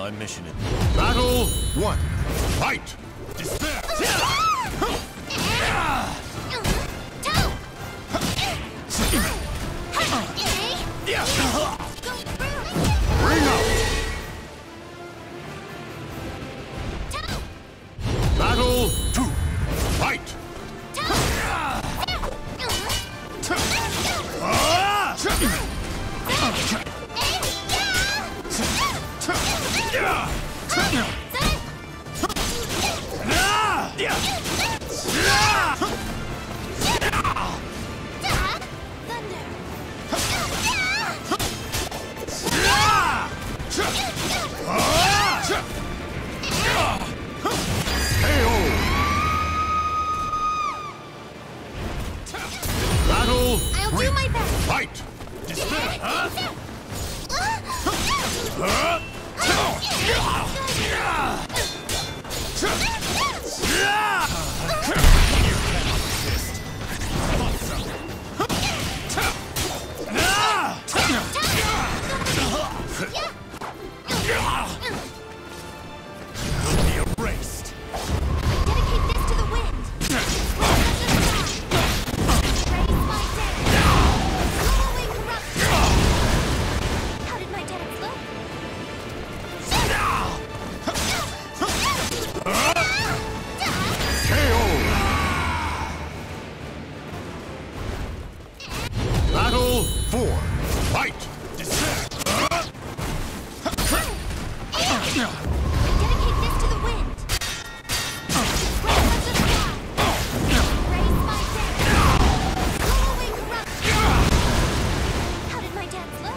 my mission in. Battle 1. Fight! Despair! Ring out! Battle 2. Fight! Battle 3. Fight! Despair! Will be erased. Dedicate this to the wind. Raise my dead. Following corruption. How did my dead look? Battle 4. Fight! Dedicate this to the wind. Raise my dead. Following corruption. How did my dance look?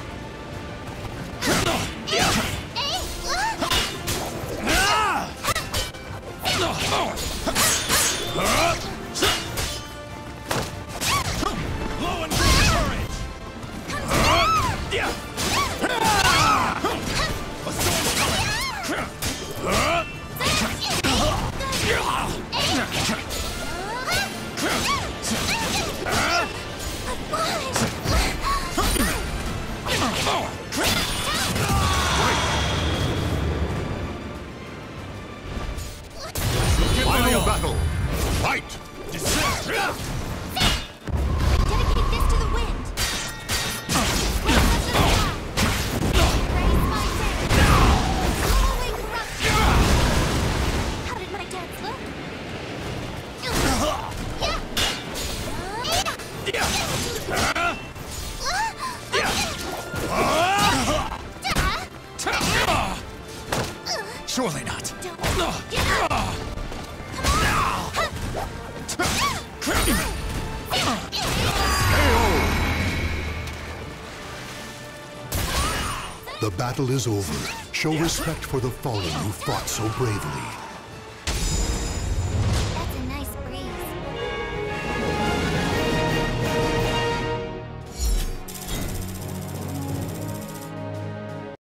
Blow and bring courage! A storm's coming! Final battle! Fight! Despair! Dedicate this to the wind. Raise my dead. Following corruption. How did my dance look? Surely not. The battle is over. Show respect for the fallen who fought so bravely.